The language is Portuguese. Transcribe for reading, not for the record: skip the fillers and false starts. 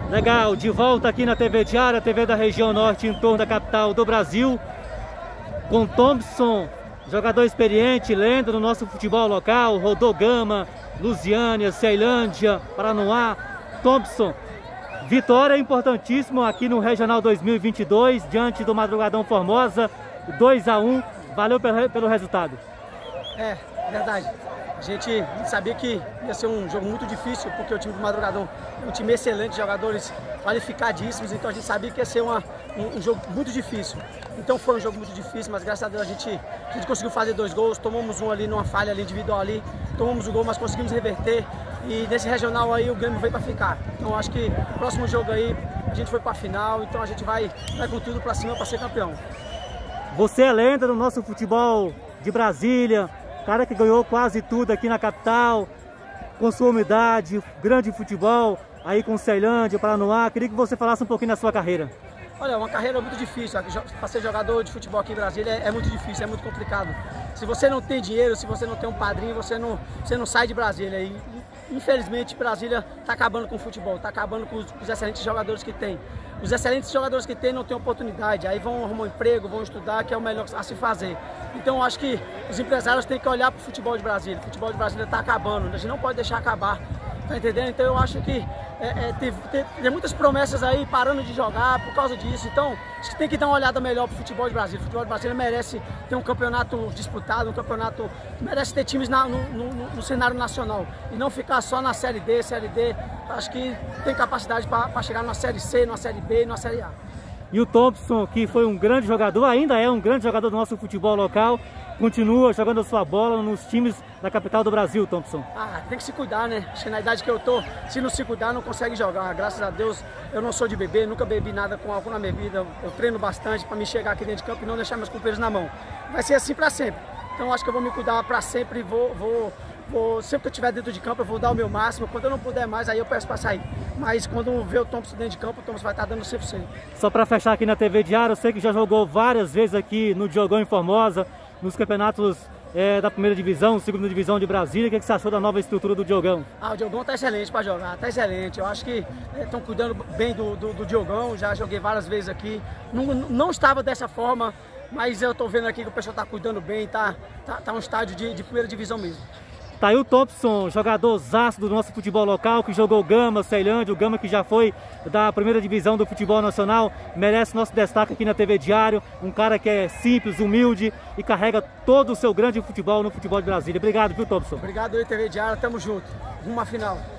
Legal, de volta aqui na TV Diário, a TV da região norte, em torno da capital do Brasil, com Thompson, jogador experiente, lenda do nosso futebol local, rodou Gama, Lusiânia, Ceilândia, Paranoá. Thompson, vitória importantíssima aqui no Regional 2022, diante do Madrugadão Formosa, 2-1, valeu pelo resultado. É, verdade. A gente sabia que ia ser um jogo muito difícil, porque o time do Madrugadão é um time excelente, jogadores qualificadíssimos, então a gente sabia que ia ser um jogo muito difícil. Então foi um jogo muito difícil, mas graças a Deus a gente conseguiu fazer 2 gols, tomamos um ali numa falha ali individual ali, tomamos o gol, mas conseguimos reverter, e nesse regional aí o Grêmio veio para ficar. Então acho que o próximo jogo aí a gente foi para a final, então a gente vai com tudo para cima para ser campeão. Você é lenda do nosso futebol de Brasília, cara que ganhou quase tudo aqui na capital, com sua humildade, grande futebol, aí com Ceilândia, Paranoá. Queria que você falasse um pouquinho da sua carreira. Olha, uma carreira muito difícil. Para ser jogador de futebol aqui em Brasília é muito difícil, é muito complicado. Se você não tem dinheiro, se você não tem um padrinho, você não sai de Brasília. E, infelizmente, Brasília está acabando com o futebol, está acabando com os excelentes jogadores que tem. Os excelentes jogadores que tem não têm oportunidade, aí vão arrumar um emprego, vão estudar, que é o melhor a se fazer. Então, eu acho que os empresários têm que olhar para o futebol de Brasília. O futebol de Brasília está acabando, a gente não pode deixar acabar. Tá entendendo? Então eu acho que tem muitas promessas aí parando de jogar por causa disso. Então acho que tem que dar uma olhada melhor pro futebol de Brasília. O futebol de Brasília merece ter um campeonato disputado, merece ter times no cenário nacional e não ficar só na Série D, Série D. Acho que tem capacidade para chegar na Série C, na Série B e na Série A. E o Thompson, que foi um grande jogador, ainda é um grande jogador do nosso futebol local, continua jogando a sua bola nos times da capital do Brasil, Thompson. Ah, tem que se cuidar, né? Acho que na idade que eu tô, se não se cuidar, não consegue jogar. Graças a Deus, eu não sou de beber, nunca bebi nada com álcool na minha vida. Eu treino bastante para me chegar aqui dentro de campo e não deixar meus companheiros na mão. Vai ser assim para sempre. Então acho que eu vou me cuidar para sempre e sempre que eu estiver dentro de campo, eu vou dar o meu máximo. Quando eu não puder mais, aí eu peço para sair. Mas quando ver o Thompson dentro de campo, o Thompson vai estar dando 100%. Só para fechar aqui na TV Diário, eu sei que já jogou várias vezes aqui no Diogão em Formosa, nos campeonatos da primeira divisão, segunda divisão de Brasília. O que você achou da nova estrutura do Diogão? Ah, o Diogão tá excelente para jogar, tá excelente. Eu acho que estão cuidando bem do Diogão, já joguei várias vezes aqui. Não estava dessa forma, mas eu tô vendo aqui que o pessoal tá cuidando bem, tá um estádio de primeira divisão mesmo. Tá aí o Thompson, jogadorzaço do nosso futebol local, que jogou Gama, Ceilândia, o Gama que já foi da primeira divisão do futebol nacional, merece nosso destaque aqui na TV Diário, um cara que é simples, humilde e carrega todo o seu grande futebol no futebol de Brasília. Obrigado, viu, Thompson? Obrigado aí, TV Diário, tamo junto, rumo à final.